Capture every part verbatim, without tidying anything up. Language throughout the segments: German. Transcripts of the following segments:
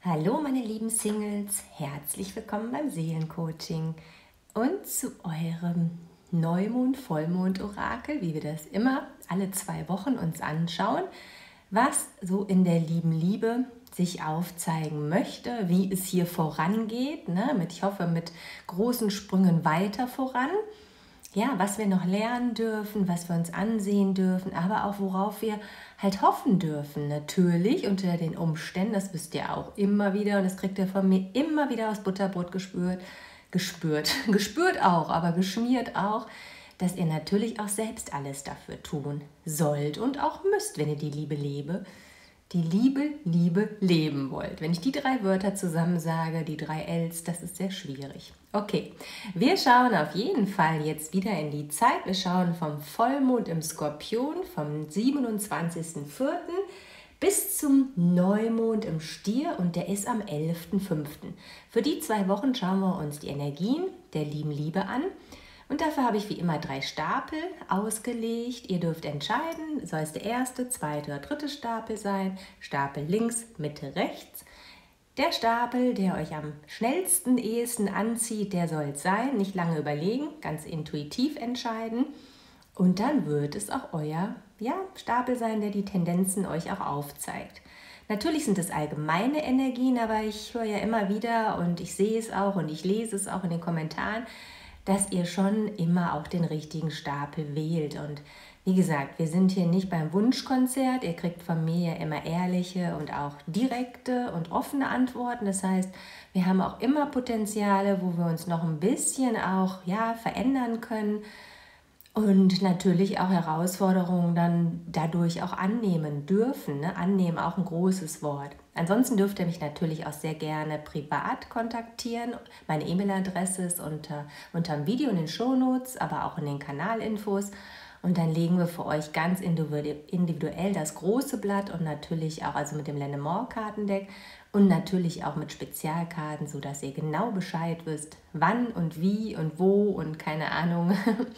Hallo meine lieben Singles, herzlich willkommen beim Seelencoaching und zu eurem Neumond, Vollmond Orakel, wie wir das immer alle zwei Wochen uns anschauen, was so in der lieben Liebe sich aufzeigen möchte, wie es hier vorangeht, ne? mit, ich hoffe mit großen Sprüngen weiter voran. Ja, was wir noch lernen dürfen, was wir uns ansehen dürfen, aber auch worauf wir halt hoffen dürfen. Natürlich unter den Umständen, das wisst ihr auch immer wieder und das kriegt ihr von mir immer wieder aus Butterbrot gespürt, gespürt, gespürt auch, aber geschmiert auch, dass ihr natürlich auch selbst alles dafür tun sollt und auch müsst, wenn ihr die Liebe lebe, die Liebe, Liebe leben wollt. Wenn ich die drei Wörter zusammen sage, die drei Ls, das ist sehr schwierig. Okay, wir schauen auf jeden Fall jetzt wieder in die Zeit. Wir schauen vom Vollmond im Skorpion vom siebenundzwanzigsten vierten bis zum Neumond im Stier und der ist am elften fünften Für die zwei Wochen schauen wir uns die Energien der lieben Liebe an. Und dafür habe ich wie immer drei Stapel ausgelegt. Ihr dürft entscheiden, soll es der erste, zweite oder dritte Stapel sein. Stapel links, Mitte, rechts. Der Stapel, der euch am schnellsten, ehesten anzieht, der soll es sein. Nicht lange überlegen, ganz intuitiv entscheiden. Und dann wird es auch euer ja, Stapel sein, der die Tendenzen euch auch aufzeigt. Natürlich sind es allgemeine Energien, aber ich höre ja immer wieder und ich sehe es auch und ich lese es auch in den Kommentaren, dass ihr schon immer auch den richtigen Stapel wählt. Und wie gesagt, wir sind hier nicht beim Wunschkonzert. Ihr kriegt von mir ja immer ehrliche und auch direkte und offene Antworten. Das heißt, wir haben auch immer Potenziale, wo wir uns noch ein bisschen auch ja, verändern können und natürlich auch Herausforderungen dann dadurch auch annehmen dürfen. Ne? Annehmen, auch ein großes Wort. Ansonsten dürft ihr mich natürlich auch sehr gerne privat kontaktieren. Meine E-Mail-Adresse ist unter, unter dem Video in den Shownotes, aber auch in den Kanalinfos. Und dann legen wir für euch ganz individuell das große Blatt und natürlich auch also mit dem Lennemort-Kartendeck und natürlich auch mit Spezialkarten, sodass ihr genau Bescheid wisst, wann und wie und wo und keine Ahnung.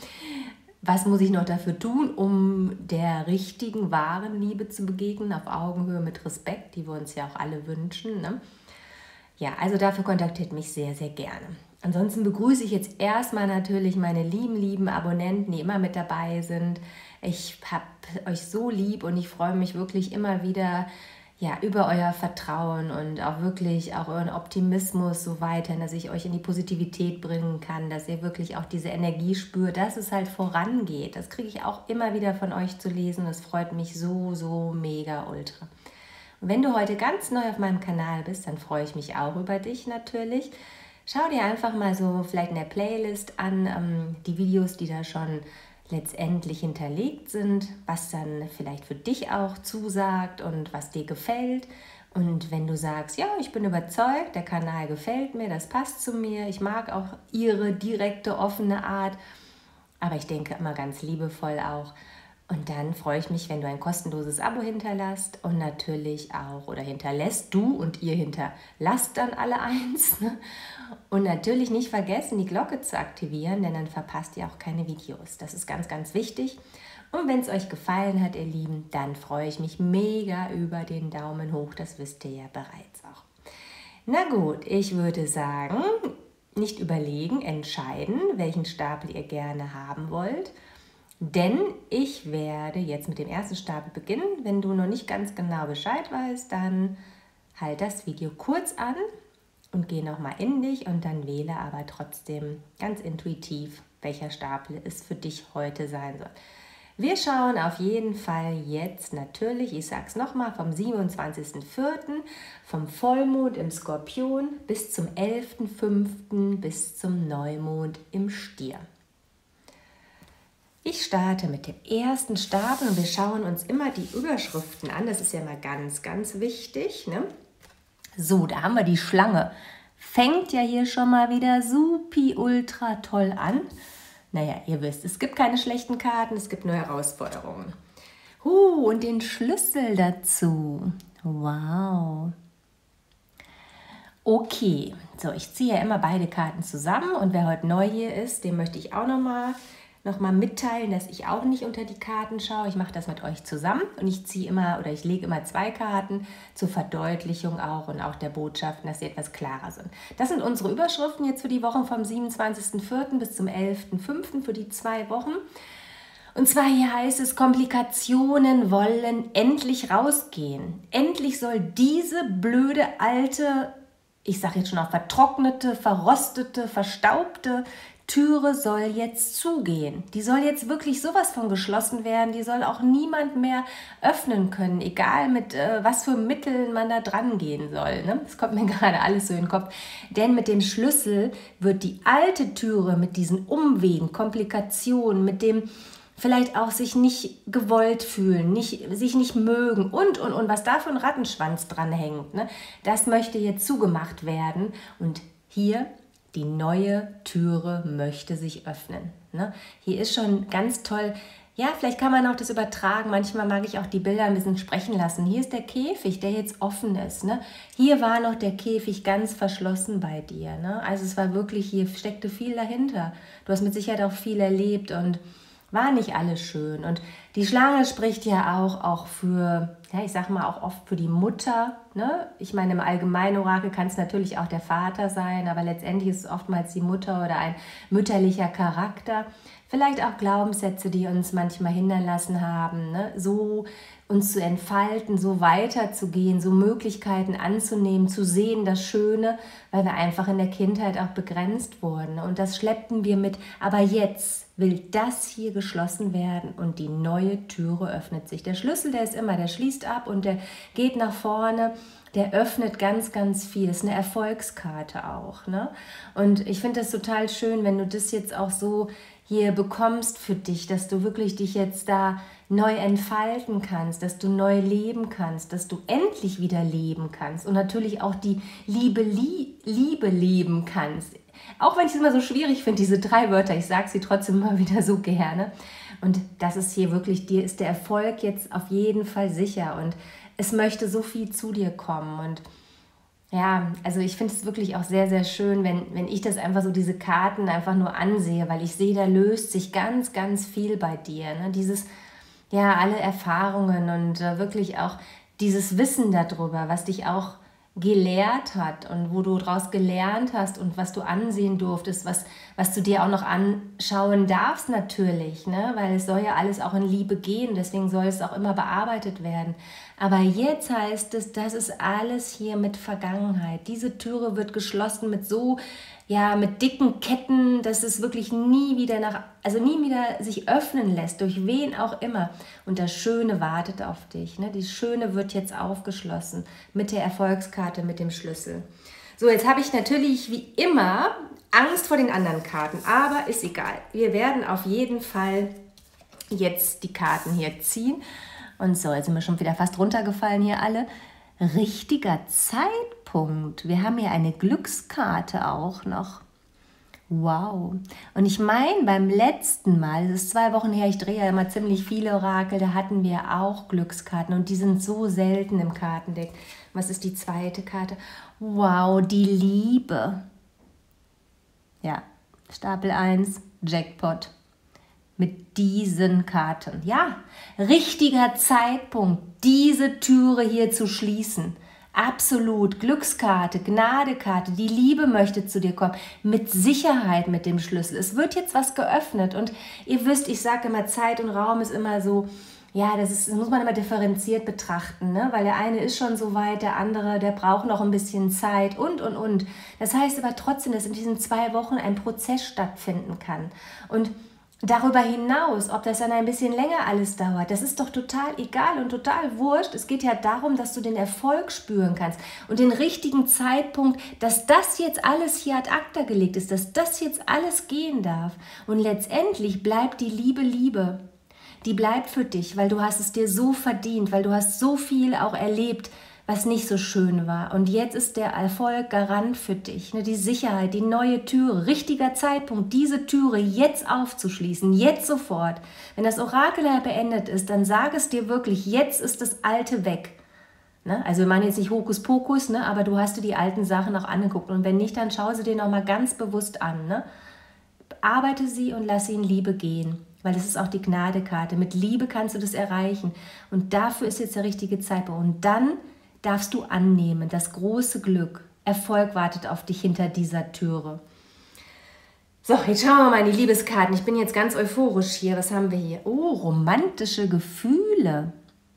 Was muss ich noch dafür tun, um der richtigen, wahren Liebe zu begegnen, auf Augenhöhe mit Respekt, die wir uns ja auch alle wünschen. Ne? Ja, also dafür kontaktiert mich sehr, sehr gerne. Ansonsten begrüße ich jetzt erstmal natürlich meine lieben, lieben Abonnenten, die immer mit dabei sind. Ich habe euch so lieb und ich freue mich wirklich immer wieder ja, über euer Vertrauen und auch wirklich auch euren Optimismus so weiter, dass ich euch in die Positivität bringen kann, dass ihr wirklich auch diese Energie spürt, dass es halt vorangeht. Das kriege ich auch immer wieder von euch zu lesen. Das freut mich so, so mega ultra. Und wenn du heute ganz neu auf meinem Kanal bist, dann freue ich mich auch über dich natürlich. Schau dir einfach mal so vielleicht in der Playlist an, ähm, die Videos, die da schon letztendlich hinterlegt sind, was dann vielleicht für dich auch zusagt und was dir gefällt. Und wenn du sagst, ja, ich bin überzeugt, der Kanal gefällt mir, das passt zu mir, ich mag auch ihre direkte, offene Art, aber ich denke immer ganz liebevoll auch. Und dann freue ich mich, wenn du ein kostenloses Abo hinterlässt und natürlich auch, oder hinterlässt du und ihr hinterlasst dann alle eins. Ne? Und natürlich nicht vergessen, die Glocke zu aktivieren, denn dann verpasst ihr auch keine Videos. Das ist ganz, ganz wichtig. Und wenn es euch gefallen hat, ihr Lieben, dann freue ich mich mega über den Daumen hoch. Das wisst ihr ja bereits auch. Na gut, ich würde sagen, nicht überlegen, entscheiden, welchen Stapel ihr gerne haben wollt. Denn ich werde jetzt mit dem ersten Stapel beginnen. Wenn du noch nicht ganz genau Bescheid weißt, dann halt das Video kurz an und geh nochmal in dich und dann wähle aber trotzdem ganz intuitiv, welcher Stapel es für dich heute sein soll. Wir schauen auf jeden Fall jetzt natürlich, ich sage es nochmal, vom siebenundzwanzigsten vierten vom Vollmond im Skorpion bis zum elften fünften bis zum Neumond im Stier. Ich starte mit dem ersten Stapel und wir schauen uns immer die Überschriften an. Das ist ja mal ganz, ganz wichtig. Ne? So, da haben wir die Schlange. Fängt ja hier schon mal wieder supi ultra toll an. Naja, ihr wisst, es gibt keine schlechten Karten, es gibt nur Herausforderungen. Uh, und den Schlüssel dazu. Wow. Okay, so ich ziehe ja immer beide Karten zusammen und wer heute neu hier ist, dem möchte ich auch nochmal nochmal mitteilen, dass ich auch nicht unter die Karten schaue. Ich mache das mit euch zusammen und ich ziehe immer oder ich lege immer zwei Karten zur Verdeutlichung auch und auch der Botschaften, dass sie etwas klarer sind. Das sind unsere Überschriften jetzt für die Wochen vom siebenundzwanzigsten vierten bis zum elften fünften für die zwei Wochen. Und zwar hier heißt es, Komplikationen wollen endlich rausgehen. Endlich soll diese blöde alte, ich sage jetzt schon auch vertrocknete, verrostete, verstaubte Türe soll jetzt zugehen. Die soll jetzt wirklich sowas von geschlossen werden. Die soll auch niemand mehr öffnen können, egal mit äh, was für Mitteln man da dran gehen soll. Ne? Das kommt mir gerade alles so in den Kopf. Denn mit dem Schlüssel wird die alte Türe mit diesen Umwegen, Komplikationen, mit dem vielleicht auch sich nicht gewollt fühlen, nicht, sich nicht mögen und, und, und, was da für ein Rattenschwanz dran hängt, ne? Das möchte jetzt zugemacht werden und hier die neue Türe möchte sich öffnen. Ne? Hier ist schon ganz toll, ja, vielleicht kann man auch das übertragen, manchmal mag ich auch die Bilder ein bisschen sprechen lassen. Hier ist der Käfig, der jetzt offen ist. Ne? Hier war noch der Käfig ganz verschlossen bei dir. Ne? Also es war wirklich, hier steckte viel dahinter. Du hast mit Sicherheit auch viel erlebt und war nicht alles schön. Und die Schlange spricht ja auch, auch für, ja, ich sag mal auch oft für die Mutter. Ne? Ich meine, im Allgemeinorakel kann es natürlich auch der Vater sein, aber letztendlich ist es oftmals die Mutter oder ein mütterlicher Charakter. Vielleicht auch Glaubenssätze, die uns manchmal hindern lassen haben, ne? So uns zu entfalten, so weiterzugehen, so Möglichkeiten anzunehmen, zu sehen, das Schöne, weil wir einfach in der Kindheit auch begrenzt wurden. Und das schleppten wir mit. Aber jetzt will das hier geschlossen werden und die neue Türe öffnet sich. Der Schlüssel, der ist immer, der schließt ab und der geht nach vorne. Der öffnet ganz, ganz viel. Das ist eine Erfolgskarte auch. Ne? Und ich finde das total schön, wenn du das jetzt auch so hier bekommst für dich, dass du wirklich dich jetzt da neu entfalten kannst, dass du neu leben kannst, dass du endlich wieder leben kannst und natürlich auch die Liebe, Liebe leben kannst. Auch wenn ich es immer so schwierig finde, diese drei Wörter, ich sage sie trotzdem immer wieder so gerne. Und das ist hier wirklich, dir ist der Erfolg jetzt auf jeden Fall sicher und es möchte so viel zu dir kommen. Und ja, also ich finde es wirklich auch sehr, sehr schön, wenn, wenn ich das einfach so, diese Karten einfach nur ansehe, weil ich sehe, da löst sich ganz, ganz viel bei dir. Ne? Dieses, ja, alle Erfahrungen und äh, wirklich auch dieses Wissen darüber, was dich auch gelehrt hat und wo du daraus gelernt hast und was du ansehen durftest, was, was du dir auch noch anschauen darfst natürlich, ne? Weil es soll ja alles auch in Liebe gehen, deswegen soll es auch immer bearbeitet werden. Aber jetzt heißt es, das ist alles hier mit Vergangenheit. Diese Türe wird geschlossen mit so, ja, mit dicken Ketten, dass es wirklich nie wieder nach, also nie wieder sich öffnen lässt, durch wen auch immer. Und das Schöne wartet auf dich. Ne? Das Schöne wird jetzt aufgeschlossen mit der Erfolgskarte, mit dem Schlüssel. So, jetzt habe ich natürlich wie immer Angst vor den anderen Karten, aber ist egal. Wir werden auf jeden Fall jetzt die Karten hier ziehen. Und so, jetzt sind wir schon wieder fast runtergefallen hier alle. Richtiger Zeitpunkt. Wir haben hier eine Glückskarte auch noch. Wow. Und ich meine, beim letzten Mal, das ist zwei Wochen her, ich drehe ja immer ziemlich viele Orakel, da hatten wir auch Glückskarten und die sind so selten im Kartendeck. Was ist die zweite Karte? Wow, die Liebe. Ja, Stapel eins, Jackpot. Mit diesen Karten. Ja, richtiger Zeitpunkt, diese Türe hier zu schließen. Absolut, Glückskarte, Gnadekarte, die Liebe möchte zu dir kommen. Mit Sicherheit mit dem Schlüssel. Es wird jetzt was geöffnet und ihr wisst, ich sage immer, Zeit und Raum ist immer so, ja, das, ist, das muss man immer differenziert betrachten, ne? Weil der eine ist schon so weit, der andere, der braucht noch ein bisschen Zeit und, und, und. Das heißt aber trotzdem, dass in diesen zwei Wochen ein Prozess stattfinden kann. Und darüber hinaus, ob das dann ein bisschen länger alles dauert, das ist doch total egal und total wurscht. Es geht ja darum, dass du den Erfolg spüren kannst und den richtigen Zeitpunkt, dass das jetzt alles hier ad acta gelegt ist, dass das jetzt alles gehen darf. Und letztendlich bleibt die Liebe Liebe. Die bleibt für dich, weil du hast es dir so verdient, weil du hast so viel auch erlebt, was nicht so schön war. Und jetzt ist der Erfolg Garant für dich. Ne? Die Sicherheit, die neue Türe, richtiger Zeitpunkt, diese Türe jetzt aufzuschließen, jetzt sofort. Wenn das Orakel beendet ist, dann sag es dir wirklich, jetzt ist das Alte weg. Ne? Also wir machen jetzt nicht Hokuspokus, ne? Aber du hast dir die alten Sachen auch angeguckt. Und wenn nicht, dann schau sie dir nochmal ganz bewusst an. Ne? arbeite sie und lasse sie in Liebe gehen. Weil das ist auch die Gnadekarte. Mit Liebe kannst du das erreichen. Und dafür ist jetzt der richtige Zeitpunkt. Und dann darfst du annehmen, das große Glück. Erfolg wartet auf dich hinter dieser Türe. So, jetzt schauen wir mal in die Liebeskarten. Ich bin jetzt ganz euphorisch hier. Was haben wir hier? Oh, romantische Gefühle.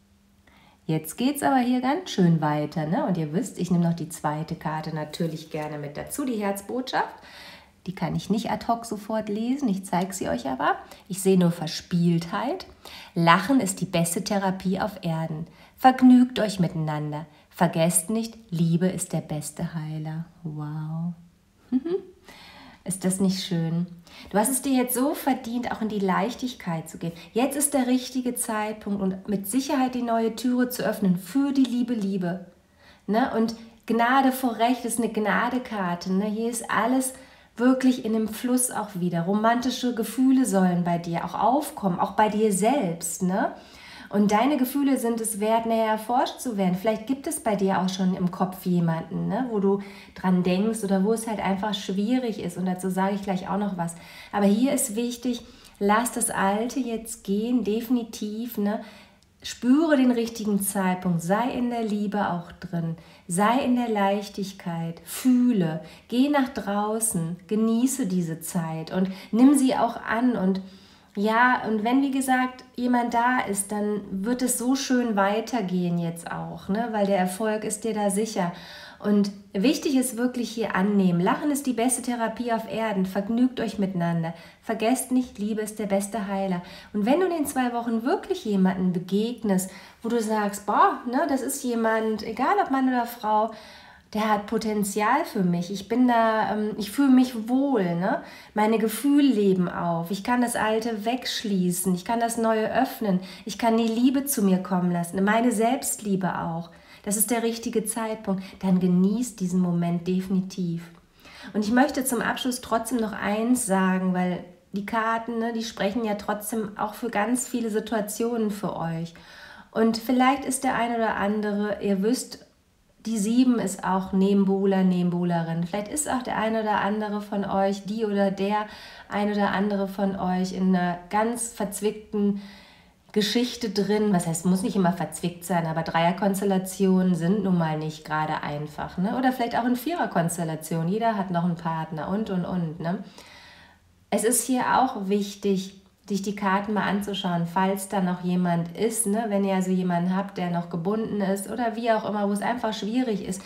Jetzt geht es aber hier ganz schön weiter, ne? Und ihr wisst, ich nehme noch die zweite Karte natürlich gerne mit dazu, die Herzbotschaft. Die kann ich nicht ad hoc sofort lesen, ich zeige sie euch aber. Ich sehe nur Verspieltheit. Lachen ist die beste Therapie auf Erden. Vergnügt euch miteinander. Vergesst nicht, Liebe ist der beste Heiler. Wow. Ist das nicht schön? Du hast es dir jetzt so verdient, auch in die Leichtigkeit zu gehen. Jetzt ist der richtige Zeitpunkt und mit Sicherheit die neue Türe zu öffnen für die liebe Liebe. Ne? Und Gnade vor Recht ist eine Gnadekarte. Ne? Hier ist alles wirklich in dem Fluss auch wieder. Romantische Gefühle sollen bei dir auch aufkommen, auch bei dir selbst. Ne? Und deine Gefühle sind es wert, näher erforscht zu werden. Vielleicht gibt es bei dir auch schon im Kopf jemanden, ne, wo du dran denkst oder wo es halt einfach schwierig ist. Und dazu sage ich gleich auch noch was. Aber hier ist wichtig, lass das Alte jetzt gehen, definitiv. Ne? Spüre den richtigen Zeitpunkt, sei in der Liebe auch drin, sei in der Leichtigkeit, fühle, geh nach draußen, genieße diese Zeit und nimm sie auch an. Und ja, und wenn, wie gesagt, jemand da ist, dann wird es so schön weitergehen jetzt auch, ne? Weil der Erfolg ist dir da sicher. Und wichtig ist wirklich hier annehmen. Lachen ist die beste Therapie auf Erden. Vergnügt euch miteinander. Vergesst nicht, Liebe ist der beste Heiler. Und wenn du in den zwei Wochen wirklich jemanden begegnest, wo du sagst, boah, ne, das ist jemand, egal ob Mann oder Frau, der hat Potenzial für mich. Ich bin da, ähm, ich fühle mich wohl, ne? Meine Gefühle leben auf. Ich kann das Alte wegschließen. Ich kann das Neue öffnen. Ich kann die Liebe zu mir kommen lassen. Meine Selbstliebe auch. Das ist der richtige Zeitpunkt. Dann genießt diesen Moment definitiv. Und ich möchte zum Abschluss trotzdem noch eins sagen, weil die Karten, ne, die sprechen ja trotzdem auch für ganz viele Situationen für euch. Und vielleicht ist der eine oder andere, ihr wisst, die sieben ist auch Nebenbuhler, Nebenbuhlerin. Vielleicht ist auch der eine oder andere von euch, die oder der ein oder andere von euch in einer ganz verzwickten Geschichte drin. Was heißt, muss nicht immer verzwickt sein, aber Dreierkonstellationen sind nun mal nicht gerade einfach. Ne? Oder vielleicht auch in Viererkonstellationen. Jeder hat noch einen Partner und, und, und. Ne? Es ist hier auch wichtig, sich die Karten mal anzuschauen, falls da noch jemand ist, ne? Wenn ihr also jemanden habt, der noch gebunden ist oder wie auch immer, wo es einfach schwierig ist,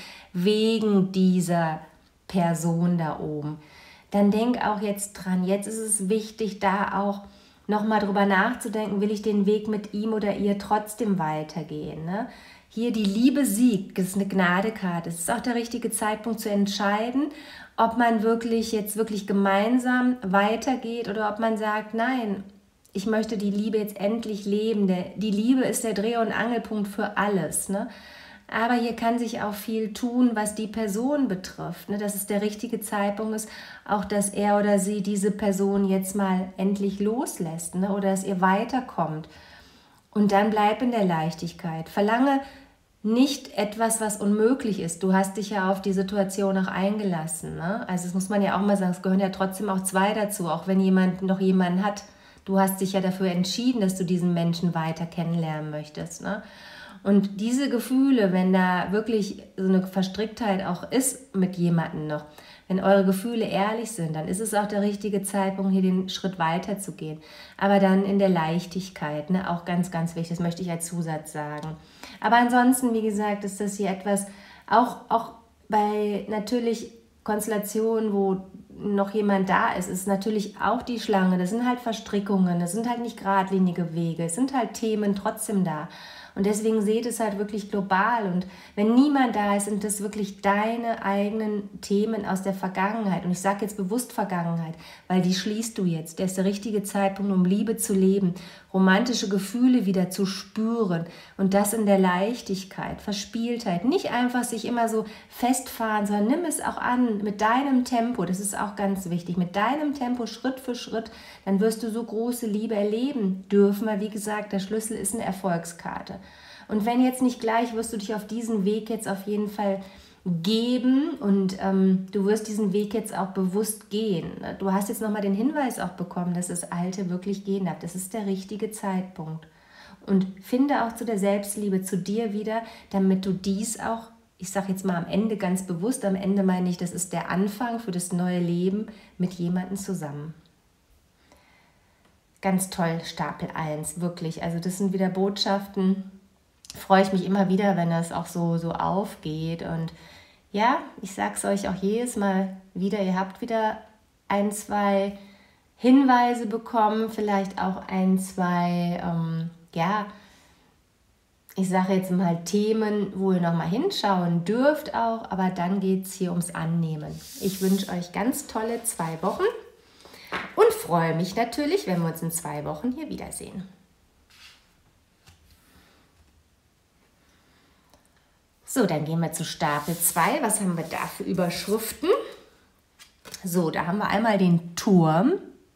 wegen dieser Person da oben. Dann denk auch jetzt dran, jetzt ist es wichtig, da auch nochmal drüber nachzudenken, will ich den Weg mit ihm oder ihr trotzdem weitergehen. Ne? Hier die Liebe siegt, das ist eine Gnadekarte. Es ist auch der richtige Zeitpunkt zu entscheiden, ob man wirklich jetzt wirklich gemeinsam weitergeht oder ob man sagt, nein, ich möchte die Liebe jetzt endlich leben. Der, die Liebe ist der Dreh- und Angelpunkt für alles. Ne? Aber hier kann sich auch viel tun, was die Person betrifft. Ne? Dass es der richtige Zeitpunkt ist, auch dass er oder sie diese Person jetzt mal endlich loslässt, ne? Oder dass ihr weiterkommt. Und dann bleib in der Leichtigkeit. Verlange nicht etwas, was unmöglich ist. Du hast dich ja auf die Situation auch eingelassen. Ne? Also das muss man ja auch mal sagen, es gehören ja trotzdem auch zwei dazu, auch wenn jemand noch jemanden hat. Du hast dich ja dafür entschieden, dass du diesen Menschen weiter kennenlernen möchtest. Ne? Und diese Gefühle, wenn da wirklich so eine Verstricktheit auch ist mit jemandem noch, wenn eure Gefühle ehrlich sind, dann ist es auch der richtige Zeitpunkt, hier den Schritt weiter zu gehen. Aber dann in der Leichtigkeit, ne? Auch ganz, ganz wichtig, das möchte ich als Zusatz sagen. Aber ansonsten, wie gesagt, ist das hier etwas, auch, auch bei natürlich Konstellationen, wo noch jemand da ist, ist natürlich auch die Schlange. Das sind halt Verstrickungen, das sind halt nicht geradlinige Wege, es sind halt Themen trotzdem da. Und deswegen seht es halt wirklich global. Und wenn niemand da ist, sind das wirklich deine eigenen Themen aus der Vergangenheit. Und ich sage jetzt bewusst Vergangenheit, weil die schließt du jetzt. Der ist der richtige Zeitpunkt, um Liebe zu leben, romantische Gefühle wieder zu spüren. Und das in der Leichtigkeit, Verspieltheit. Nicht einfach sich immer so festfahren, sondern nimm es auch an mit deinem Tempo. Das ist auch ganz wichtig. Mit deinem Tempo, Schritt für Schritt, dann wirst du so große Liebe erleben dürfen. Weil wie gesagt, der Schlüssel ist eine Erfolgskarte. Und wenn jetzt nicht gleich, wirst du dich auf diesen Weg jetzt auf jeden Fall geben und ähm, du wirst diesen Weg jetzt auch bewusst gehen. Du hast jetzt nochmal den Hinweis auch bekommen, dass das Alte wirklich gehen darf. Das ist der richtige Zeitpunkt. Und finde auch zu der Selbstliebe, zu dir wieder, damit du dies auch, ich sage jetzt mal am Ende ganz bewusst, am Ende meine ich, das ist der Anfang für das neue Leben mit jemandem zusammen. Ganz toll, Stapel eins, wirklich. Also das sind wieder Botschaften, freue ich mich immer wieder, wenn das auch so, so aufgeht. Und ja, ich sage es euch auch jedes Mal wieder, ihr habt wieder ein, zwei Hinweise bekommen, vielleicht auch ein, zwei, ähm, ja, ich sage jetzt mal Themen, wo ihr nochmal hinschauen dürft auch, aber dann geht es hier ums Annehmen. Ich wünsche euch ganz tolle zwei Wochen und freue mich natürlich, wenn wir uns in zwei Wochen hier wiedersehen. So, dann gehen wir zu Stapel zwei. Was haben wir da für Überschriften? So, da haben wir einmal den Turm.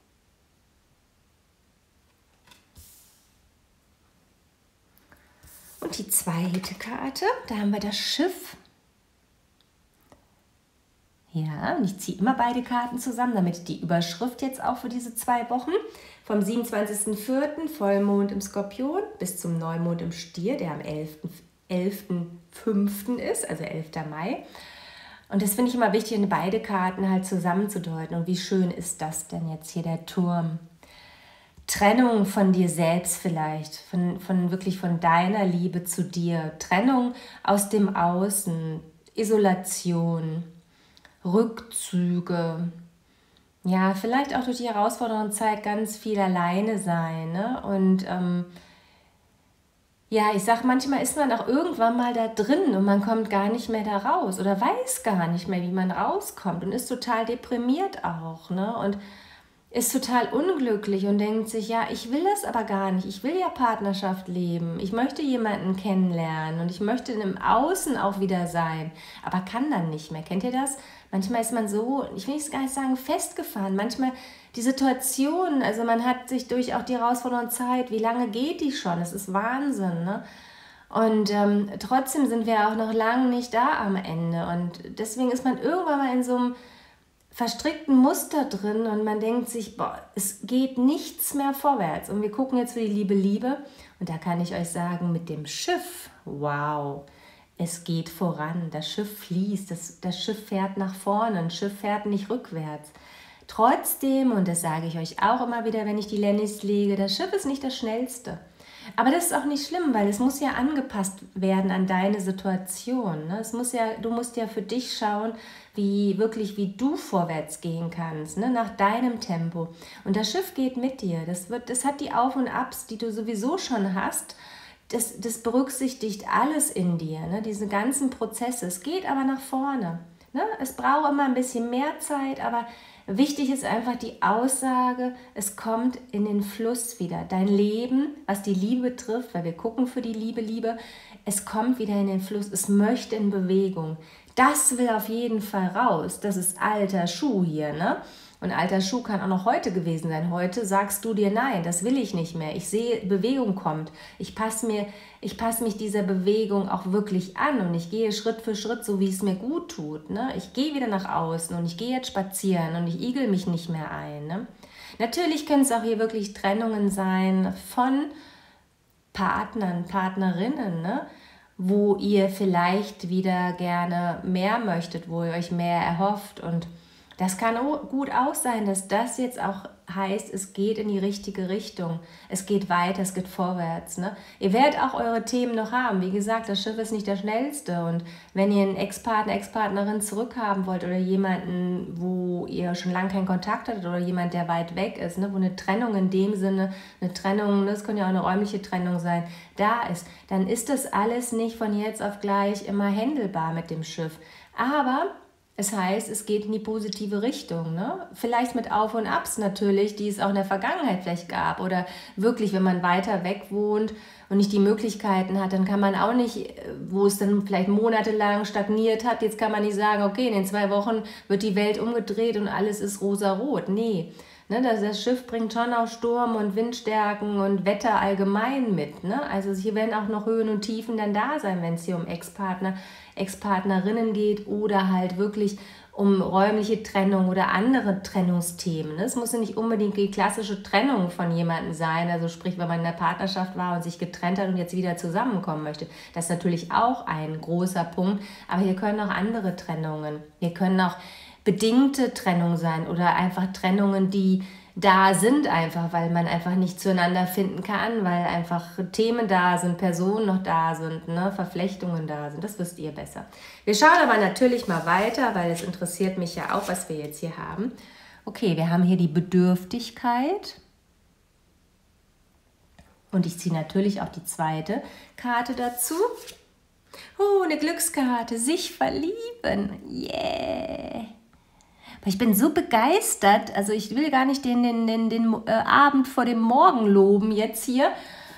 Und die zweite Karte, da haben wir das Schiff. Ja, und ich ziehe immer beide Karten zusammen, damit die Überschrift jetzt auch für diese zwei Wochen vom siebenundzwanzigsten vierten Vollmond im Skorpion bis zum Neumond im Stier, der am elften fünften ist, also elfter Mai. Und das finde ich immer wichtig, beide Karten halt zusammenzudeuten. Und wie schön ist das denn jetzt hier, der Turm? Trennung von dir selbst vielleicht, von, von wirklich von deiner Liebe zu dir, Trennung aus dem Außen, Isolation, Rückzüge, ja, vielleicht auch durch die herausfordernde Zeit ganz viel alleine sein, ne? Und ähm, ja, ich sag, manchmal ist man auch irgendwann mal da drin und man kommt gar nicht mehr da raus oder weiß gar nicht mehr, wie man rauskommt und ist total deprimiert auch, ne? Und ist total unglücklich und denkt sich, ja, ich will das aber gar nicht. Ich will ja Partnerschaft leben. Ich möchte jemanden kennenlernen und ich möchte im Außen auch wieder sein, aber kann dann nicht mehr. Kennt ihr das? Manchmal ist man so, ich will es gar nicht sagen, festgefahren. Manchmal die Situation, also man hat sich durch auch die herausfordernde Zeit, wie lange geht die schon? Das ist Wahnsinn, ne? Und ähm, trotzdem sind wir auch noch lange nicht da am Ende. Und deswegen ist man irgendwann mal in so einem verstrickten Muster drin und man denkt sich, boah, es geht nichts mehr vorwärts. Und wir gucken jetzt für die liebe Liebe und da kann ich euch sagen, mit dem Schiff, wow, es geht voran, das Schiff fließt, das, das Schiff fährt nach vorne, ein Schiff fährt nicht rückwärts. Trotzdem, und das sage ich euch auch immer wieder, wenn ich die Lennys lege, das Schiff ist nicht das Schnellste. Aber das ist auch nicht schlimm, weil es muss ja angepasst werden an deine Situation. Ne? Es muss ja, du musst ja für dich schauen, wie wirklich, wie du vorwärts gehen kannst, ne? Nach deinem Tempo. Und das Schiff geht mit dir. Das wird, das hat die Auf und Abs, die du sowieso schon hast. Das, das berücksichtigt alles in dir, ne? Diese ganzen Prozesse. Es geht aber nach vorne. Ne? Es braucht immer ein bisschen mehr Zeit, aber wichtig ist einfach die Aussage, es kommt in den Fluss wieder. Dein Leben, was die Liebe betrifft, weil wir gucken für die Liebe, Liebe, es kommt wieder in den Fluss, es möchte in Bewegung. Das will auf jeden Fall raus. Das ist alter Schuh hier, ne? Und alter Schuh kann auch noch heute gewesen sein. Heute sagst du dir, nein, das will ich nicht mehr. Ich sehe, Bewegung kommt. Ich passe mir, ich passe mich dieser Bewegung auch wirklich an und ich gehe Schritt für Schritt, so wie es mir gut tut. Ne? Ich gehe wieder nach außen und ich gehe jetzt spazieren und ich igel mich nicht mehr ein. Ne? Natürlich können es auch hier wirklich Trennungen sein von Partnern, Partnerinnen, ne? Wo ihr vielleicht wieder gerne mehr möchtet, wo ihr euch mehr erhofft. Und das kann gut auch sein, dass das jetzt auch heißt, es geht in die richtige Richtung. Es geht weiter, es geht vorwärts. Ne? Ihr werdet auch eure Themen noch haben. Wie gesagt, das Schiff ist nicht der schnellste. Und wenn ihr einen Ex-Partner, Ex-Partnerin zurückhaben wollt oder jemanden, wo ihr schon lange keinen Kontakt hattet oder jemand, der weit weg ist, ne? Wo eine Trennung in dem Sinne, eine Trennung, das kann ja auch eine räumliche Trennung sein, da ist, dann ist das alles nicht von jetzt auf gleich immer händelbar mit dem Schiff. Aber es heißt, es geht in die positive Richtung, ne? Vielleicht mit Auf und Abs natürlich, die es auch in der Vergangenheit vielleicht gab. Oder wirklich, wenn man weiter weg wohnt und nicht die Möglichkeiten hat, dann kann man auch nicht, wo es dann vielleicht monatelang stagniert hat, jetzt kann man nicht sagen, okay, in den zwei Wochen wird die Welt umgedreht und alles ist rosarot. Nee, Ne, das, das Schiff bringt schon auch Sturm und Windstärken und Wetter allgemein mit. Ne? Also hier werden auch noch Höhen und Tiefen dann da sein, wenn es hier um Ex-Partner, Ex-Partnerinnen geht oder halt wirklich um räumliche Trennung oder andere Trennungsthemen. Es muss ja nicht unbedingt die klassische Trennung von jemandem sein, also sprich, wenn man in der Partnerschaft war und sich getrennt hat und jetzt wieder zusammenkommen möchte. Das ist natürlich auch ein großer Punkt, aber hier können auch andere Trennungen, hier können auch bedingte Trennungen sein oder einfach Trennungen, die da sind einfach, weil man einfach nicht zueinander finden kann, weil einfach Themen da sind, Personen noch da sind, ne, Verflechtungen da sind. Das wisst ihr besser. Wir schauen aber natürlich mal weiter, weil es interessiert mich ja auch, was wir jetzt hier haben. Okay, wir haben hier die Bedürftigkeit. Und ich ziehe natürlich auch die zweite Karte dazu. Oh, eine Glückskarte. Sich verlieben. Yeah. Ich bin so begeistert, also ich will gar nicht den, den, den, den äh, Abend vor dem Morgen loben jetzt hier,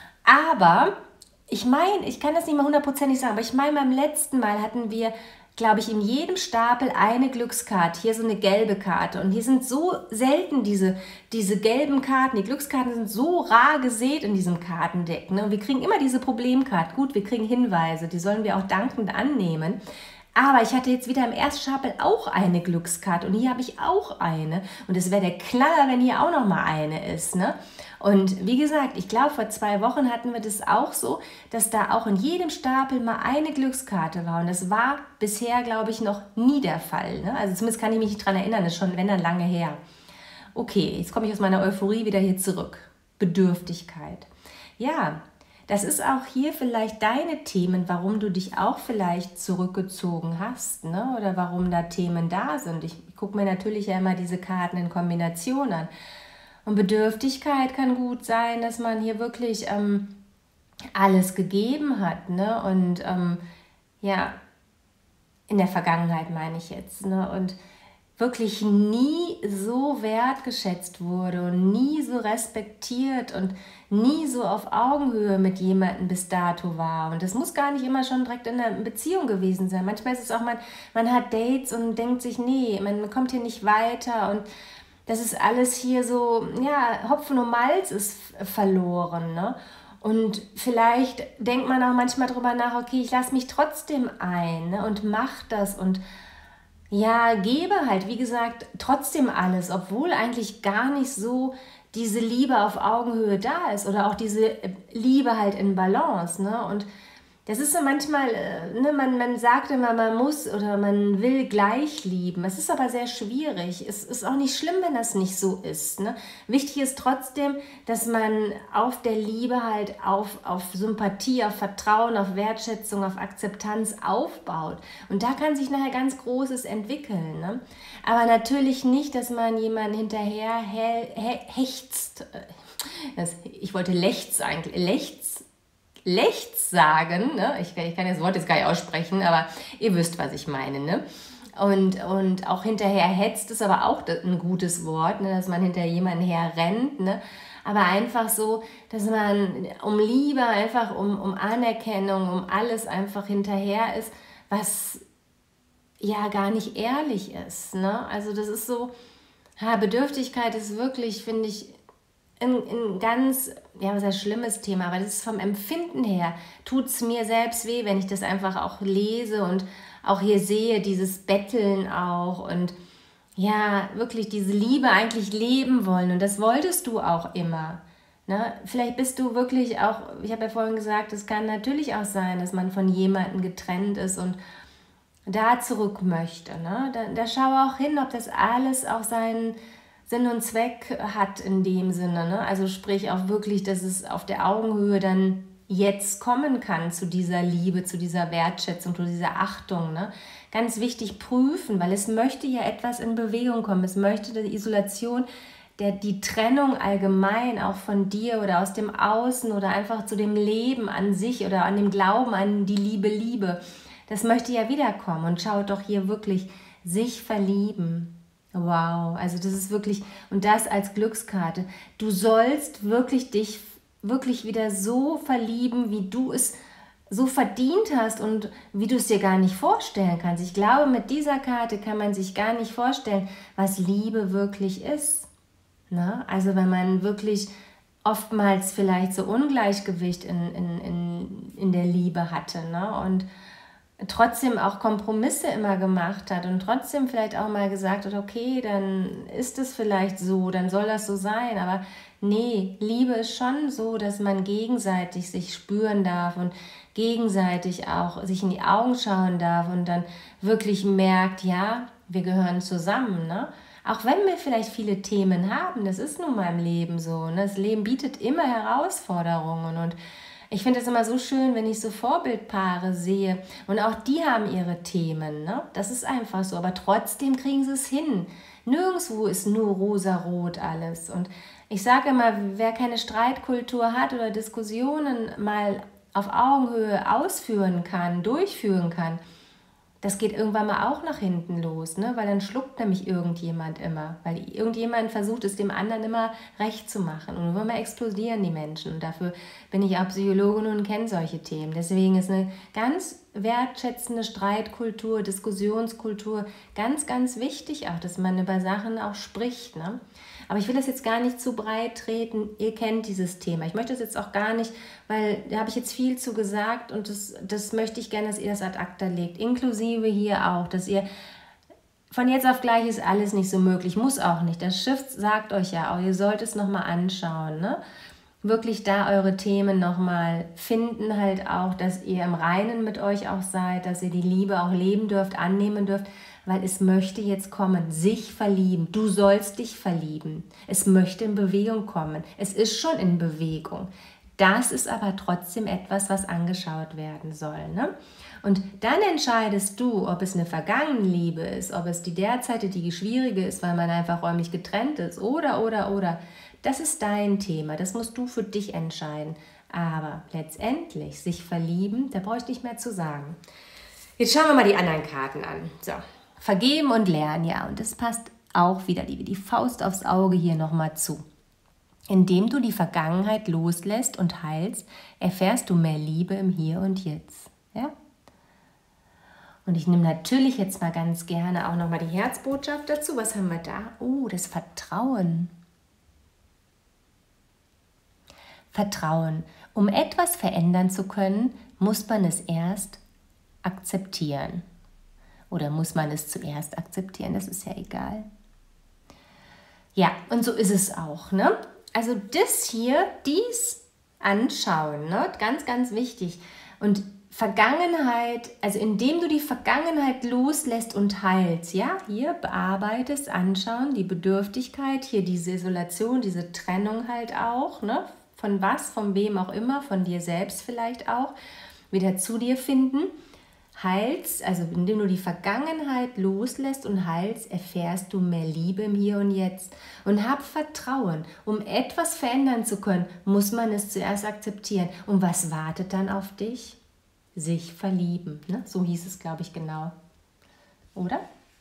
aber ich meine, ich kann das nicht mal hundertprozentig sagen, aber ich meine, beim letzten Mal hatten wir, glaube ich, in jedem Stapel eine Glückskarte, hier so eine gelbe Karte und hier sind so selten diese, diese gelben Karten, die Glückskarten sind so rar gesät in diesem Kartendeck, ne? Und wir kriegen immer diese Problemkarte, gut, wir kriegen Hinweise, die sollen wir auch dankend annehmen. Aber ich hatte jetzt wieder im ersten Stapel auch eine Glückskarte und hier habe ich auch eine. Und es wäre der Knaller, wenn hier auch noch mal eine ist. Ne? Und wie gesagt, ich glaube, vor zwei Wochen hatten wir das auch so, dass da auch in jedem Stapel mal eine Glückskarte war. Und das war bisher, glaube ich, noch nie der Fall. Ne? Also zumindest kann ich mich nicht daran erinnern, das ist schon, wenn dann lange her. Okay, jetzt komme ich aus meiner Euphorie wieder hier zurück. Bedürftigkeit. Ja, das ist auch hier vielleicht deine Themen, warum du dich auch vielleicht zurückgezogen hast, ne? Oder warum da Themen da sind. Ich gucke mir natürlich ja immer diese Karten in Kombination an. Und Bedürftigkeit kann gut sein, dass man hier wirklich ähm, alles gegeben hat, ne? Und ähm, ja, in der Vergangenheit meine ich jetzt, ne? Und wirklich nie so wertgeschätzt wurde und nie so respektiert und nie so auf Augenhöhe mit jemandem bis dato war. Und das muss gar nicht immer schon direkt in einer Beziehung gewesen sein. Manchmal ist es auch, man, man hat Dates und denkt sich, nee, man kommt hier nicht weiter und das ist alles hier so, ja, Hopfen und Malz ist verloren, ne? Und vielleicht denkt man auch manchmal drüber nach, okay, ich lasse mich trotzdem ein, ne? Und mach das und ja, gebe halt, wie gesagt, trotzdem alles, obwohl eigentlich gar nicht so diese Liebe auf Augenhöhe da ist oder auch diese Liebe halt in Balance, ne? Und das ist so manchmal, ne, man, man sagt immer, man muss oder man will gleich lieben. Es ist aber sehr schwierig. Es ist auch nicht schlimm, wenn das nicht so ist. Ne? Wichtig ist trotzdem, dass man auf der Liebe halt auf, auf Sympathie, auf Vertrauen, auf Wertschätzung, auf Akzeptanz aufbaut. Und da kann sich nachher ganz Großes entwickeln. Ne? Aber natürlich nicht, dass man jemanden hinterher he, he, hechtzt. Das, ich wollte lechts eigentlich, lechts. Lechts sagen, ne? ich, ich kann das Wort jetzt gar nicht aussprechen, aber ihr wisst, was ich meine. Ne? Und, und auch hinterher hetzt ist aber auch ein gutes Wort, ne? Dass man hinter jemanden herrennt, ne? Aber einfach so, dass man um Liebe, einfach um, um Anerkennung, um alles einfach hinterher ist, was ja gar nicht ehrlich ist. Ne? Also das ist so, ja, Bedürftigkeit ist wirklich, finde ich, Ein, ein ganz, ja, was heißt schlimmes Thema, aber das ist vom Empfinden her, tut es mir selbst weh, wenn ich das einfach auch lese und auch hier sehe, dieses Betteln auch und ja, wirklich diese Liebe eigentlich leben wollen und das wolltest du auch immer. Ne? Vielleicht bist du wirklich auch, ich habe ja vorhin gesagt, es kann natürlich auch sein, dass man von jemandem getrennt ist und da zurück möchte. Ne? Da, da schau auch hin, ob das alles auch seinen Sinn und Zweck hat in dem Sinne, ne? Also sprich auch wirklich, dass es auf der Augenhöhe dann jetzt kommen kann zu dieser Liebe, zu dieser Wertschätzung, zu dieser Achtung, ne? Ganz wichtig prüfen, weil es möchte ja etwas in Bewegung kommen, es möchte die Isolation, der, die Trennung allgemein auch von dir oder aus dem Außen oder einfach zu dem Leben an sich oder an dem Glauben an die Liebe, Liebe, das möchte ja wiederkommen und schaut doch hier wirklich sich verlieben. Wow, also das ist wirklich, und das als Glückskarte. Du sollst wirklich dich wirklich wieder so verlieben, wie du es so verdient hast und wie du es dir gar nicht vorstellen kannst. Ich glaube, mit dieser Karte kann man sich gar nicht vorstellen, was Liebe wirklich ist. Ne? Also wenn man wirklich oftmals vielleicht so Ungleichgewicht in, in, in, in der Liebe hatte, ne? Und trotzdem auch Kompromisse immer gemacht hat und trotzdem vielleicht auch mal gesagt hat, okay, dann ist es vielleicht so, dann soll das so sein, aber nee, Liebe ist schon so, dass man gegenseitig sich spüren darf und gegenseitig auch sich in die Augen schauen darf und dann wirklich merkt, ja, wir gehören zusammen, ne? Auch wenn wir vielleicht viele Themen haben, das ist nun mal im Leben so, ne? Das Leben bietet immer Herausforderungen und ich finde es immer so schön, wenn ich so Vorbildpaare sehe und auch die haben ihre Themen, ne? Das ist einfach so, aber trotzdem kriegen sie es hin. Nirgendwo ist nur rosa-rot alles und ich sage immer, wer keine Streitkultur hat oder Diskussionen mal auf Augenhöhe ausführen kann, durchführen kann, das geht irgendwann mal auch nach hinten los, ne? Weil dann schluckt nämlich irgendjemand immer, weil irgendjemand versucht es dem anderen immer recht zu machen und irgendwann mal explodieren die Menschen und dafür bin ich auch Psychologin und kenne solche Themen. Deswegen ist eine ganz wertschätzende Streitkultur, Diskussionskultur ganz, ganz wichtig auch, dass man über Sachen auch spricht, ne? Aber ich will das jetzt gar nicht zu breit treten. Ihr kennt dieses Thema. Ich möchte das jetzt auch gar nicht, weil da habe ich jetzt viel zu gesagt und das, das möchte ich gerne, dass ihr das ad acta legt. Inklusive hier auch, dass ihr von jetzt auf gleich ist alles nicht so möglich, muss auch nicht. Das Schiff sagt euch ja auch, ihr sollt es nochmal anschauen, ne? Wirklich da eure Themen nochmal finden, halt auch, dass ihr im Reinen mit euch auch seid, dass ihr die Liebe auch leben dürft, annehmen dürft, weil es möchte jetzt kommen, sich verlieben. Du sollst dich verlieben. Es möchte in Bewegung kommen. Es ist schon in Bewegung. Das ist aber trotzdem etwas, was angeschaut werden soll, ne? Und dann entscheidest du, ob es eine vergangene Liebe ist, ob es die derzeitige, die schwierige ist, weil man einfach räumlich getrennt ist oder, oder, oder. Das ist dein Thema, das musst du für dich entscheiden. Aber letztendlich sich verlieben, da brauche ich nicht mehr zu sagen. Jetzt schauen wir mal die anderen Karten an. So, vergeben und lernen, ja. Und das passt auch wieder, liebe, die Faust aufs Auge hier nochmal zu. Indem du die Vergangenheit loslässt und heilst, erfährst du mehr Liebe im Hier und Jetzt. Ja? Und ich nehme natürlich jetzt mal ganz gerne auch nochmal die Herzbotschaft dazu. Was haben wir da? Oh, das Vertrauen. Vertrauen. Um etwas verändern zu können, muss man es erst akzeptieren. Oder muss man es zuerst akzeptieren? Das ist ja egal. Ja, und so ist es auch, ne? Also das hier, dies anschauen, ne? Ganz, ganz wichtig. Und Vergangenheit, also indem du die Vergangenheit loslässt und heilst, ja, hier bearbeitest, anschauen, die Bedürftigkeit, hier diese Isolation, diese Trennung halt auch, ne? Von was, von wem auch immer, von dir selbst vielleicht auch, wieder zu dir finden. Heilst, also indem du die Vergangenheit loslässt und heilst, erfährst du mehr Liebe im Hier und Jetzt. Und hab Vertrauen. Um etwas verändern zu können, muss man es zuerst akzeptieren. Und was wartet dann auf dich? Sich verlieben. Ne? So hieß es, glaube ich, genau. Oder?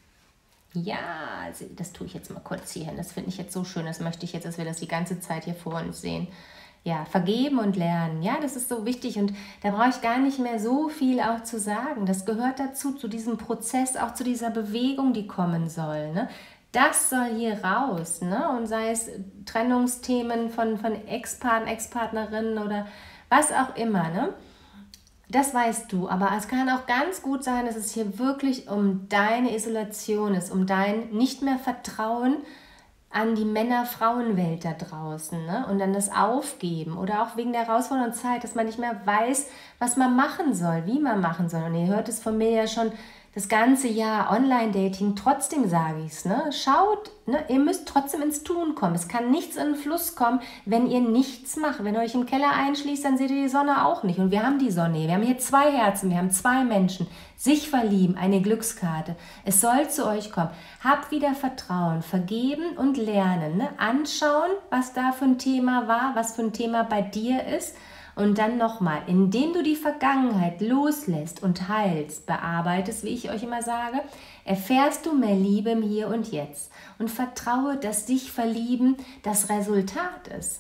Ja, das tue ich jetzt mal kurz hier hin. Das finde ich jetzt so schön. Das möchte ich jetzt, dass wir das die ganze Zeit hier vor uns sehen. Ja, vergeben und lernen. Ja, das ist so wichtig und da brauche ich gar nicht mehr so viel auch zu sagen. Das gehört dazu, zu diesem Prozess, auch zu dieser Bewegung, die kommen soll. Ne? Das soll hier raus. Ne? Und sei es Trennungsthemen von, von Ex-Partner, Ex-Partnerinnen oder was auch immer. Ne? Das weißt du, aber es kann auch ganz gut sein, dass es hier wirklich um deine Isolation ist, um dein nicht mehr Vertrauen an die Männer-Frauen-Welt da draußen, ne? Und dann das Aufgeben oder auch wegen der herausfordernden Zeit, dass man nicht mehr weiß, was man machen soll, wie man machen soll. Und ihr hört es von mir ja schon das ganze Jahr Online-Dating, trotzdem sage ich es, ne? Schaut, ne? Ihr müsst trotzdem ins Tun kommen. Es kann nichts in den Fluss kommen, wenn ihr nichts macht. Wenn ihr euch im Keller einschließt, dann seht ihr die Sonne auch nicht. Und wir haben die Sonne hier. Wir haben hier zwei Herzen, wir haben zwei Menschen. Sich verlieben, eine Glückskarte. Es soll zu euch kommen. Habt wieder Vertrauen, vergeben und lernen. Ne? Anschauen, was da für ein Thema war, was für ein Thema bei dir ist. Und dann nochmal, indem du die Vergangenheit loslässt und heilst, bearbeitest, wie ich euch immer sage, erfährst du mehr Liebe im Hier und Jetzt. Und vertraue, dass dich verlieben das Resultat ist.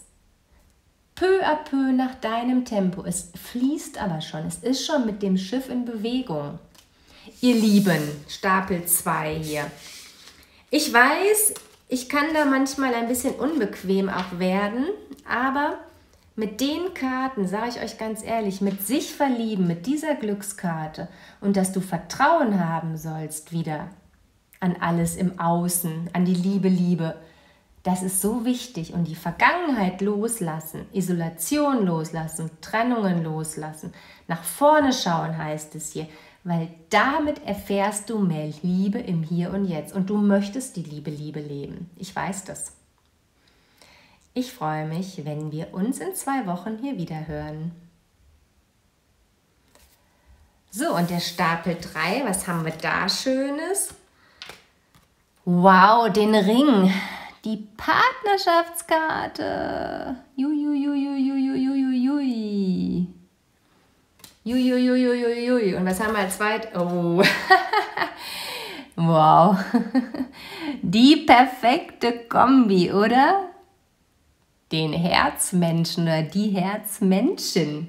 Peu à peu nach deinem Tempo. Es fließt aber schon, es ist schon mit dem Schiff in Bewegung. Ihr Lieben, Stapel zwei hier. Ich weiß, Ich kann da manchmal ein bisschen unbequem auch werden, aber mit den Karten, sage ich euch ganz ehrlich, mit sich verlieben, mit dieser Glückskarte und dass du Vertrauen haben sollst wieder an alles im Außen, an die Liebe, Liebe, das ist so wichtig. Und die Vergangenheit loslassen, Isolation loslassen, Trennungen loslassen, nach vorne schauen heißt es hier, weil damit erfährst du mehr Liebe im Hier und Jetzt und du möchtest die Liebe, Liebe leben. Ich weiß das. Ich freue mich, wenn wir uns in zwei Wochen hier wieder hören. So, und der Stapel drei, was haben wir da Schönes? Wow, den Ring, die Partnerschaftskarte. Jui, jui, jui, jui, jui, jui, jui. Jui, jui, jui, jui, jui. Und was haben wir als zweit? Oh, wow, die perfekte Kombi, oder? Den Herzmenschen oder die Herzmenschen.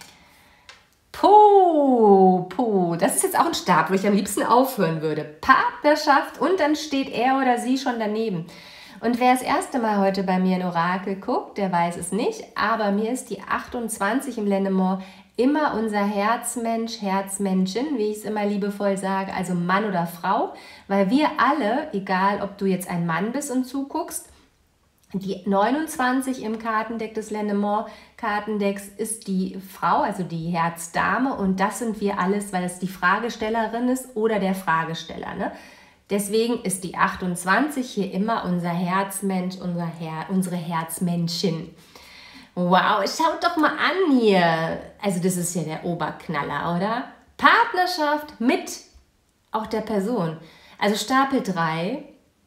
Po, po, das ist jetzt auch ein Stab, wo ich am liebsten aufhören würde. Partnerschaft und dann steht er oder sie schon daneben. Und wer das erste Mal heute bei mir in Orakel guckt, der weiß es nicht, aber mir ist die achtundzwanzig im Lennemont immer unser Herzmensch, Herzmenschen, wie ich es immer liebevoll sage, also Mann oder Frau, weil wir alle, egal ob du jetzt ein Mann bist und zuguckst, die neunundzwanzig im Kartendeck des Lennemont Kartendecks ist die Frau, also die Herzdame, und das sind wir alles, weil es die Fragestellerin ist oder der Fragesteller, ne? Deswegen ist die achtundzwanzig hier immer unser Herzmensch, unser Her unsere Herzmenschin. Wow, schaut doch mal an hier. Also das ist ja der Oberknaller, oder? Partnerschaft mit auch der Person. Also Stapel drei.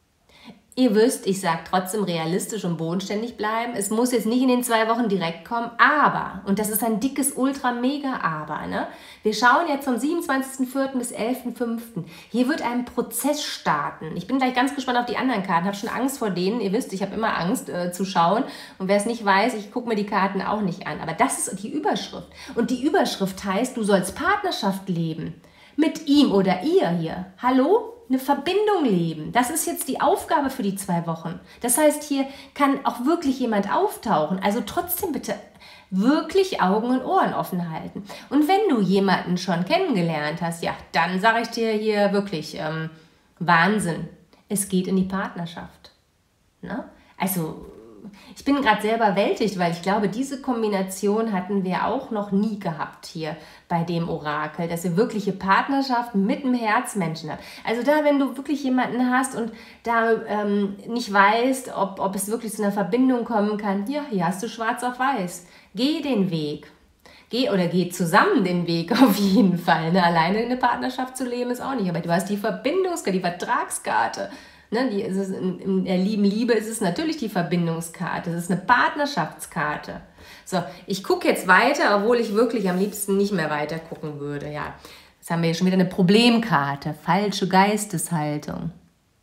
Ihr wisst, ich sage trotzdem realistisch und bodenständig bleiben. Es muss jetzt nicht in den zwei Wochen direkt kommen, aber, und das ist ein dickes Ultra-Mega-Aber, ne? Wir schauen jetzt vom siebenundzwanzigsten vierten bis elften fünften Hier wird ein Prozess starten. Ich bin gleich ganz gespannt auf die anderen Karten, habe schon Angst vor denen. Ihr wisst, ich habe immer Angst äh, zu schauen. Und wer es nicht weiß, ich gucke mir die Karten auch nicht an. Aber das ist die Überschrift. Und die Überschrift heißt, du sollst Partnerschaft leben. Mit ihm oder ihr hier. Hallo? Eine Verbindung leben. Das ist jetzt die Aufgabe für die zwei Wochen. Das heißt, hier kann auch wirklich jemand auftauchen. Also trotzdem bitte wirklich Augen und Ohren offen halten. Und wenn du jemanden schon kennengelernt hast, ja, dann sage ich dir hier wirklich ähm, Wahnsinn. Es geht in die Partnerschaft. Ne? Also ich bin gerade sehr überwältigt, weil ich glaube, diese Kombination hatten wir auch noch nie gehabt hier bei dem Orakel, dass ihr wirkliche Partnerschaft mit dem Herzmenschen habt. Also da, wenn du wirklich jemanden hast und da ähm, nicht weißt, ob, ob es wirklich zu einer Verbindung kommen kann, ja, hier hast du schwarz auf weiß. Geh den Weg. Geh oder geh zusammen den Weg auf jeden Fall. Ne? Alleine eine Partnerschaft zu leben ist auch nicht, aber du hast die Verbindungskarte, die Vertragskarte. Ne, die ist es in, in der lieben Liebe ist es natürlich die Verbindungskarte, es ist eine Partnerschaftskarte. So, ich gucke jetzt weiter, obwohl ich wirklich am liebsten nicht mehr weiter gucken würde. Ja, jetzt haben wir hier schon wieder eine Problemkarte, falsche Geisteshaltung.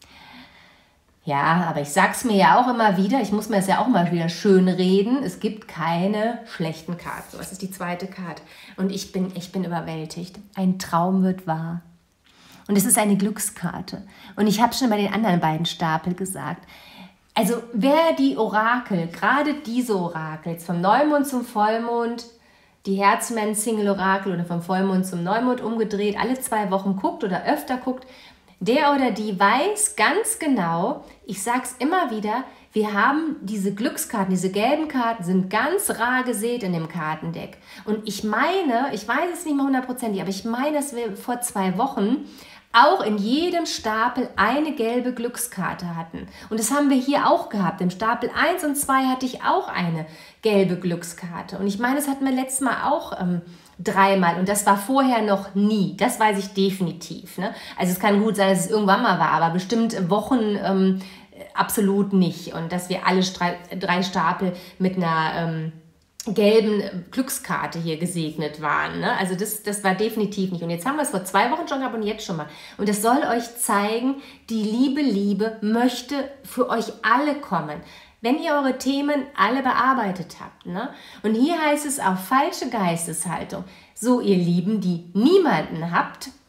Ja, aber ich sag's mir ja auch immer wieder, ich muss mir das ja auch mal wieder schön reden, es gibt keine schlechten Karten. So, das ist die zweite Karte. Und ich bin, ich bin überwältigt. Ein Traum wird wahr. Und es ist eine Glückskarte. Und ich habe schon bei den anderen beiden Stapel gesagt, also wer die Orakel, gerade diese Orakel, jetzt vom Neumond zum Vollmond, die Herzmensch-Single-Orakel oder vom Vollmond zum Neumond umgedreht, alle zwei Wochen guckt oder öfter guckt, der oder die weiß ganz genau, ich sage es immer wieder, wir haben diese Glückskarten, diese gelben Karten sind ganz rar gesät in dem Kartendeck. Und ich meine, ich weiß es nicht mal hundertprozentig, aber ich meine, dass wir vor zwei Wochen auch in jedem Stapel eine gelbe Glückskarte hatten. Und das haben wir hier auch gehabt. Im Stapel eins und zwei hatte ich auch eine gelbe Glückskarte. Und ich meine, das hatten wir letztes Mal auch ähm, dreimal. Und das war vorher noch nie. Das weiß ich definitiv. Ne? Also es kann gut sein, dass es irgendwann mal war, aber bestimmt Wochen ähm, absolut nicht. Und dass wir alle drei, drei Stapel mit einer Ähm, gelben Glückskarte hier gesegnet waren. Ne? Also das, das war definitiv nicht. Und jetzt haben wir es vor zwei Wochen schon gehabt und jetzt schon mal. Und das soll euch zeigen, die liebe Liebe möchte für euch alle kommen. Wenn ihr eure Themen alle bearbeitet habt. Ne? Und hier heißt es auch falsche Geisteshaltung. So, ihr Lieben, die niemanden habt,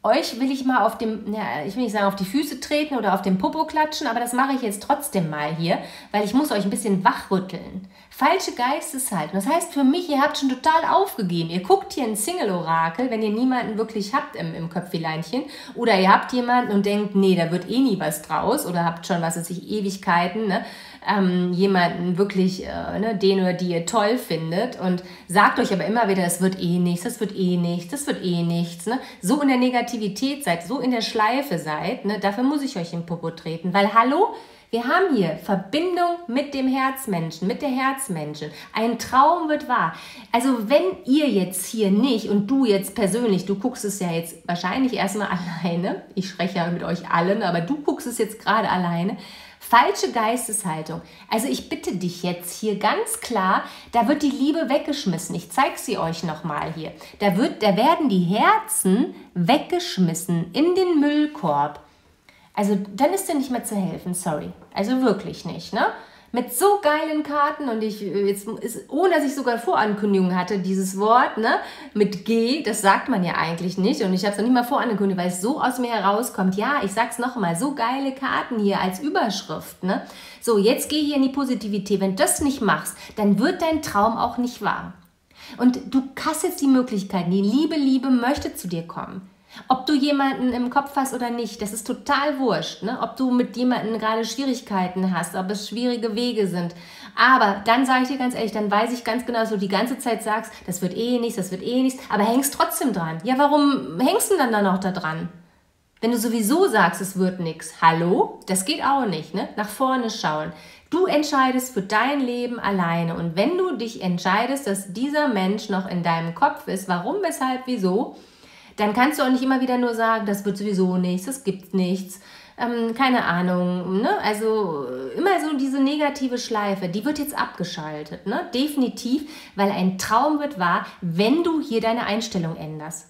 euch will ich mal auf dem, ja, ich will nicht sagen auf die Füße treten oder auf den Popo klatschen, aber das mache ich jetzt trotzdem mal hier, weil ich muss euch ein bisschen wachrütteln. Falsche Geisteshaltung. Das heißt für mich, ihr habt schon total aufgegeben. Ihr guckt hier ein Single-Orakel, wenn ihr niemanden wirklich habt im, im Köpfileinchen, oder ihr habt jemanden und denkt, nee, da wird eh nie was draus, oder habt schon, was weiß ich, Ewigkeiten, ne? ähm, jemanden wirklich, äh, ne, den oder die ihr toll findet und sagt euch aber immer wieder, es wird eh nichts, das wird eh nichts, das wird eh nichts. Ne? So in der Negativität seid, so in der Schleife seid, ne? Dafür muss ich euch in den Popo treten, weil hallo, wir haben hier Verbindung mit dem Herzmenschen, mit der Herzmenschen. Ein Traum wird wahr. Also wenn ihr jetzt hier nicht und du jetzt persönlich, du guckst es ja jetzt wahrscheinlich erstmal alleine, ich spreche ja mit euch allen, aber du guckst es jetzt gerade alleine, falsche Geisteshaltung. Also ich bitte dich jetzt hier ganz klar, da wird die Liebe weggeschmissen. Ich zeige sie euch nochmal hier. Da, wird, da werden die Herzen weggeschmissen in den Müllkorb. Also dann ist dir nicht mehr zu helfen, sorry. Also wirklich nicht, ne? Mit so geilen Karten und ich, jetzt ist, ohne dass ich sogar Vorankündigung hatte, dieses Wort, ne, mit G, das sagt man ja eigentlich nicht und ich habe es noch nicht mal vorankündigt, weil es so aus mir herauskommt. Ja, ich sag's nochmal, so geile Karten hier als Überschrift, ne? So, jetzt geh hier in die Positivität. Wenn du das nicht machst, dann wird dein Traum auch nicht wahr. Und du hast jetzt die Möglichkeit, die Liebe, Liebe möchte zu dir kommen. Ob du jemanden im Kopf hast oder nicht, das ist total wurscht, ne? Ob du mit jemandem gerade Schwierigkeiten hast, ob es schwierige Wege sind. Aber dann sage ich dir ganz ehrlich, dann weiß ich ganz genau, dass du die ganze Zeit sagst, das wird eh nichts, das wird eh nichts, aber hängst trotzdem dran. Ja, warum hängst du dann dann noch da dran? Wenn du sowieso sagst, es wird nichts. Hallo? Das geht auch nicht, ne? Nach vorne schauen. Du entscheidest für dein Leben alleine. Und wenn du dich entscheidest, dass dieser Mensch noch in deinem Kopf ist, warum, weshalb, wieso, dann kannst du auch nicht immer wieder nur sagen, das wird sowieso nichts, das gibt nichts, ähm, keine Ahnung. Ne? Also immer so diese negative Schleife, die wird jetzt abgeschaltet. Ne? Definitiv, weil ein Traum wird wahr, wenn du hier deine Einstellung änderst.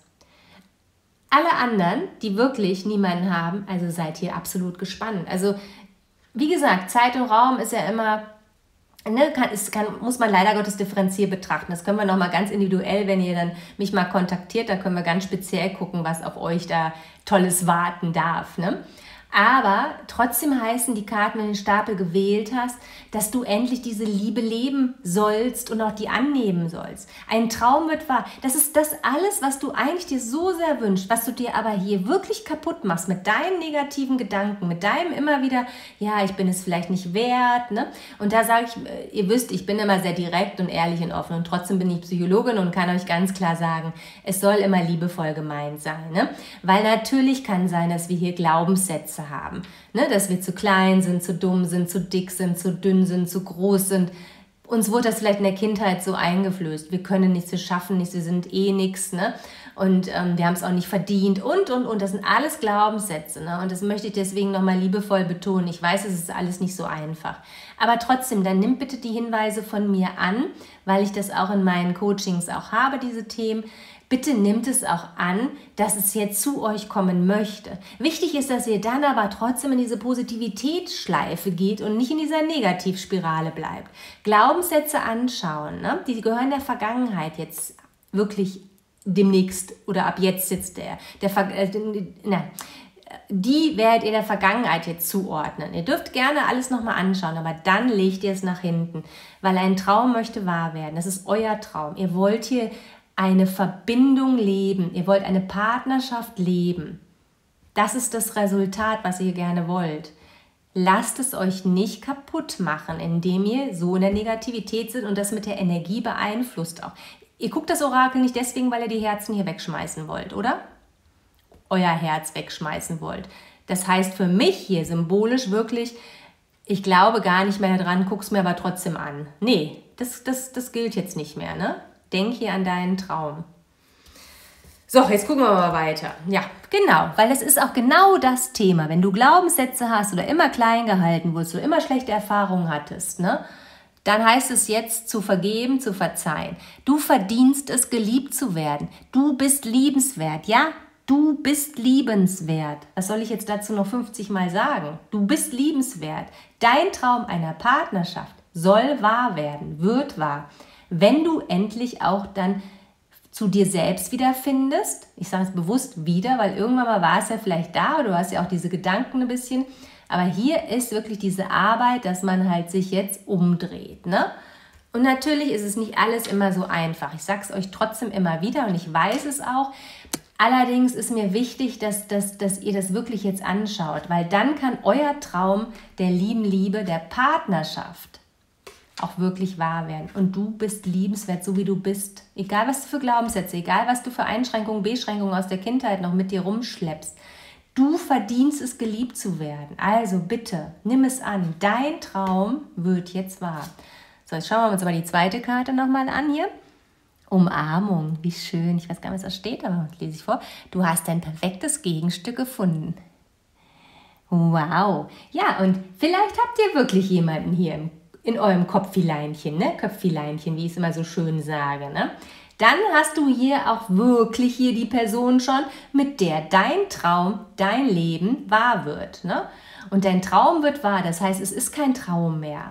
Alle anderen, die wirklich niemanden haben, also seid hier absolut gespannt. Also wie gesagt, Zeit und Raum ist ja immer... Ne, kann, ist, kann, muss man leider Gottes differenziert betrachten. Das können wir nochmal ganz individuell, wenn ihr dann mich mal kontaktiert, da können wir ganz speziell gucken, was auf euch da Tolles warten darf. Ne? Aber trotzdem heißen die Karten, wenn du den Stapel gewählt hast, dass du endlich diese Liebe leben sollst und auch die annehmen sollst. Ein Traum wird wahr. Das ist das alles, was du eigentlich dir so sehr wünschst, was du dir aber hier wirklich kaputt machst mit deinen negativen Gedanken, mit deinem immer wieder, ja, ich bin es vielleicht nicht wert. Ne? Und da sage ich, ihr wisst, ich bin immer sehr direkt und ehrlich und offen und trotzdem bin ich Psychologin und kann euch ganz klar sagen, es soll immer liebevoll gemeint sein. Ne? Weil natürlich kann sein, dass wir hier Glaubenssätze haben, ne? Dass wir zu klein sind, zu dumm sind, zu dick sind, zu dünn sind, zu groß sind. Uns wurde das vielleicht in der Kindheit so eingeflößt. Wir können nichts, wir schaffen nichts, wir sind eh nichts, ne? Und ähm, wir haben es auch nicht verdient und, und, und. Das sind alles Glaubenssätze, ne? Und das möchte ich deswegen nochmal liebevoll betonen. Ich weiß, es ist alles nicht so einfach. Aber trotzdem, dann nimm bitte die Hinweise von mir an, weil ich das auch in meinen Coachings auch habe, diese Themen. Bitte nimmt es auch an, dass es jetzt zu euch kommen möchte. Wichtig ist, dass ihr dann aber trotzdem in diese Positivitätsschleife geht und nicht in dieser Negativspirale bleibt. Glaubenssätze anschauen, ne? Die gehören der Vergangenheit jetzt wirklich demnächst oder ab jetzt jetzt der, der äh, na, die werdet ihr der Vergangenheit jetzt zuordnen. Ihr dürft gerne alles nochmal anschauen, aber dann legt ihr es nach hinten, weil ein Traum möchte wahr werden. Das ist euer Traum. Ihr wollt hier eine Verbindung leben. Ihr wollt eine Partnerschaft leben. Das ist das Resultat, was ihr gerne wollt. Lasst es euch nicht kaputt machen, indem ihr so in der Negativität seid und das mit der Energie beeinflusst auch. Ihr guckt das Orakel nicht deswegen, weil ihr die Herzen hier wegschmeißen wollt, oder? Euer Herz wegschmeißen wollt. Das heißt für mich hier symbolisch wirklich, ich glaube gar nicht mehr daran, guck's mir aber trotzdem an. Nee, das, das, das gilt jetzt nicht mehr, ne? Denk hier an deinen Traum. So, jetzt gucken wir mal weiter. Ja, genau, weil das ist auch genau das Thema. Wenn du Glaubenssätze hast oder immer klein gehalten wurdest oder immer schlechte Erfahrungen hattest, ne, dann heißt es jetzt zu vergeben, zu verzeihen. Du verdienst es, geliebt zu werden. Du bist liebenswert, ja? Du bist liebenswert. Was soll ich jetzt dazu noch fünfzig Mal sagen? Du bist liebenswert. Dein Traum einer Partnerschaft soll wahr werden, wird wahr. Wenn du endlich auch dann zu dir selbst wiederfindest. Ich sage es bewusst wieder, weil irgendwann mal war es ja vielleicht da, oder du hast ja auch diese Gedanken ein bisschen. Aber hier ist wirklich diese Arbeit, dass man halt sich jetzt umdreht, ne? Und natürlich ist es nicht alles immer so einfach. Ich sage es euch trotzdem immer wieder und ich weiß es auch. Allerdings ist mir wichtig, dass, dass, dass ihr das wirklich jetzt anschaut, weil dann kann euer Traum der lieben Liebe, der Partnerschaft auch wirklich wahr werden. Und du bist liebenswert, so wie du bist. Egal, was du für Glaubenssätze, egal, was du für Einschränkungen, Beschränkungen aus der Kindheit noch mit dir rumschleppst. Du verdienst es, geliebt zu werden. Also bitte, nimm es an. Dein Traum wird jetzt wahr. So, jetzt schauen wir uns aber die zweite Karte nochmal an hier. Umarmung, wie schön. Ich weiß gar nicht, was da steht, aber das lese ich vor. Du hast dein perfektes Gegenstück gefunden. Wow. Ja, und vielleicht habt ihr wirklich jemanden hier im in eurem Kopfileinchen, ne? Köpfileinchen, wie ich es immer so schön sage, ne? Dann hast du hier auch wirklich hier die Person schon, mit der dein Traum, dein Leben wahr wird, ne? Und dein Traum wird wahr, das heißt, es ist kein Traum mehr.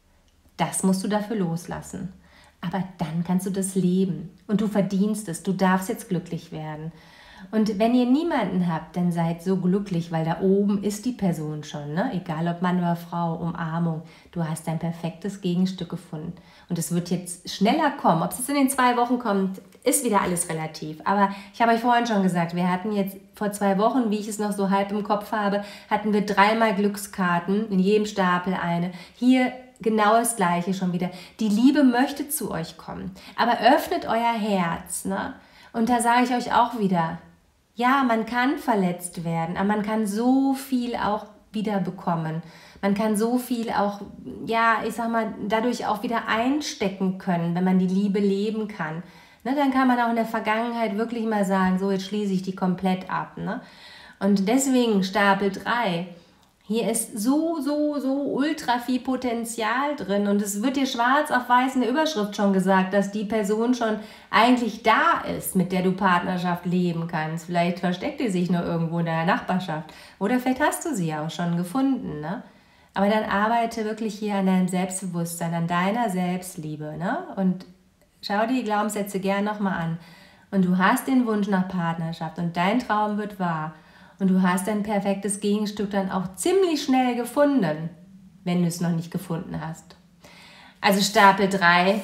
Das musst du dafür loslassen. Aber dann kannst du das leben und du verdienst es, du darfst jetzt glücklich werden. Und wenn ihr niemanden habt, dann seid so glücklich, weil da oben ist die Person schon, ne? Egal ob Mann oder Frau, Umarmung, du hast dein perfektes Gegenstück gefunden. Und es wird jetzt schneller kommen. Ob es jetzt in den zwei Wochen kommt, ist wieder alles relativ. Aber ich habe euch vorhin schon gesagt, wir hatten jetzt vor zwei Wochen, wie ich es noch so halb im Kopf habe, hatten wir dreimal Glückskarten, in jedem Stapel eine. Hier genau das Gleiche schon wieder. Die Liebe möchte zu euch kommen. Aber öffnet euer Herz, ne? Und da sage ich euch auch wieder, ja, man kann verletzt werden, aber man kann so viel auch wieder bekommen. Man kann so viel auch, ja, ich sag mal, dadurch auch wieder einstecken können, wenn man die Liebe leben kann. Ne, dann kann man auch in der Vergangenheit wirklich mal sagen, so, jetzt schließe ich die komplett ab. Ne? Und deswegen Stapel drei. Hier ist so, so, so ultra viel Potenzial drin und es wird dir schwarz auf weiß in der Überschrift schon gesagt, dass die Person schon eigentlich da ist, mit der du Partnerschaft leben kannst. Vielleicht versteckt die sich nur irgendwo in deiner Nachbarschaft oder vielleicht hast du sie auch schon gefunden. Ne? Aber dann arbeite wirklich hier an deinem Selbstbewusstsein, an deiner Selbstliebe, ne? Und schau dir die Glaubenssätze gern nochmal an. Und du hast den Wunsch nach Partnerschaft und dein Traum wird wahr. Und du hast dein perfektes Gegenstück dann auch ziemlich schnell gefunden, wenn du es noch nicht gefunden hast. Also Stapel drei,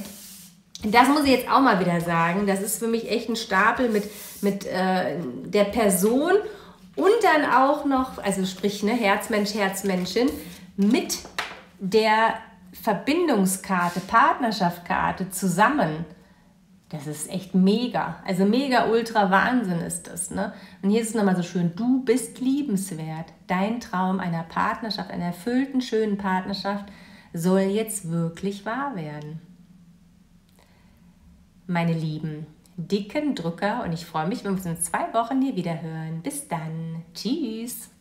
das muss ich jetzt auch mal wieder sagen, das ist für mich echt ein Stapel mit, mit äh, der Person und dann auch noch, also sprich ne, Herzmensch, Herzmenschin, mit der Verbindungskarte, Partnerschaftskarte zusammen. Das ist echt mega, also mega ultra Wahnsinn ist das. Ne? Und hier ist es nochmal so schön, du bist liebenswert. Dein Traum einer Partnerschaft, einer erfüllten, schönen Partnerschaft soll jetzt wirklich wahr werden. Meine Lieben, dicken Drücker und ich freue mich, wenn wir uns in zwei Wochen hier wieder hören. Bis dann. Tschüss.